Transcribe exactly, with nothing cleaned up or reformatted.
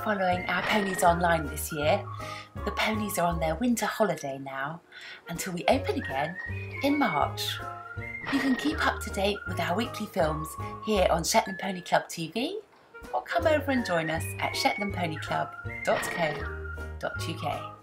following our ponies online this year. The ponies are on their winter holiday now until we open again in March. You can keep up to date with our weekly films here on Shetland Pony Club T V, or come over and join us at shetland pony club dot co dot U K.